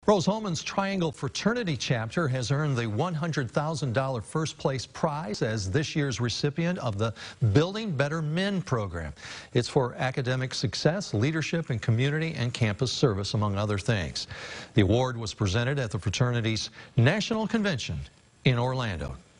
Rose-Hulman's Triangle Fraternity chapter has earned the $100,000 first place prize as this year's recipient of the Building Better Men program. It's for academic success, leadership in community and campus service, among other things. The award was presented at the fraternity's National Convention in Orlando.